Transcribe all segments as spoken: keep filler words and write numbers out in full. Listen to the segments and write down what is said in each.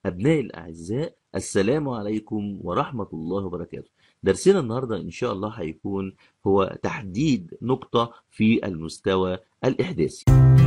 أبنائي الأعزاء، السلام عليكم ورحمة الله وبركاته. درسنا النهاردة إن شاء الله هيكون هو تحديد نقطة في المستوى الإحداثي.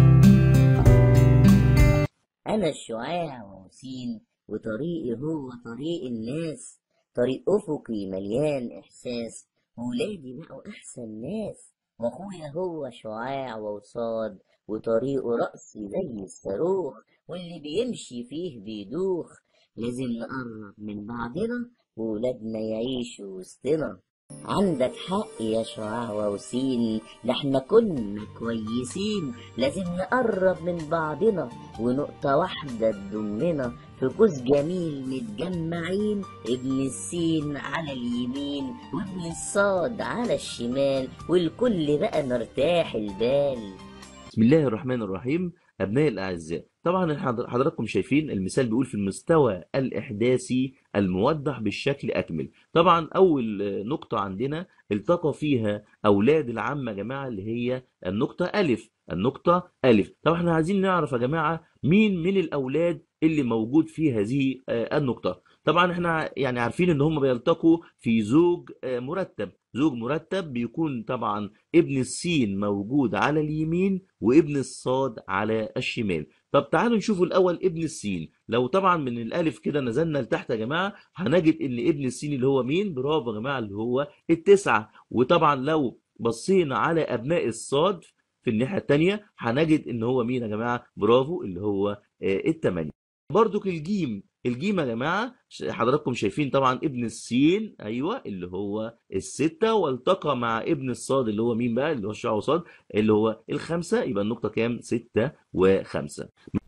أنا الشعاع ووسيم، وطريقي هو طريق الناس، طريق أفقي مليان إحساس، وولادي بقوا أحسن ناس، وأخويا هو شعاع ووصاد، وطريقه رأسي زي الصاروخ، واللي بيمشي فيه بيدوخ. لازم نقرب من بعضنا، وولادنا يعيشوا وسطنا. عندك حق يا شعاع ووسيم، ده احنا كنا كويسين. لازم نقرب من بعضنا، ونقطة واحدة تضمنا، في قوس جميل متجمعين. ابن السين على اليمين، وابن الصاد على الشمال، والكل بقى مرتاح البال. بسم الله الرحمن الرحيم. أبنائي الأعزاء، طبعا حضر- حضراتكم شايفين المثال بيقول في المستوى الإحداثي الموضح بالشكل أكمل. طبعا أول آه، نقطة عندنا التقى فيها أولاد العم يا جماعة، اللي هي النقطة ألف. النقطة ألف، طبعا احنا عايزين نعرف يا جماعة مين من الأولاد اللي موجود في هذه آه، النقطة. طبعا احنا يعني عارفين ان هم بيلتقوا في زوج آه، مرتب. زوج مرتب بيكون طبعا ابن السين موجود على اليمين وابن الصاد على الشمال. طب تعالوا نشوفوا الاول ابن السين. لو طبعا من الالف كده نزلنا لتحت يا جماعه، هنجد ان ابن السين اللي هو مين؟ برافو يا جماعه، اللي هو التسعه. وطبعا لو بصينا على ابناء الصاد في الناحيه الثانيه، هنجد ان هو مين يا جماعه؟ برافو، اللي هو آه، الثمانيه. برضك الجيم. الجيم يا جماعة ش- حضراتكم شايفين طبعا ابن السين، أيوة، اللي هو الستة، والتقى مع ابن الصاد اللي هو مين بقى؟ اللي هو الشعر وصاد، اللي هو الخمسة. يبقى النقطة كام؟ ستة وخمسة.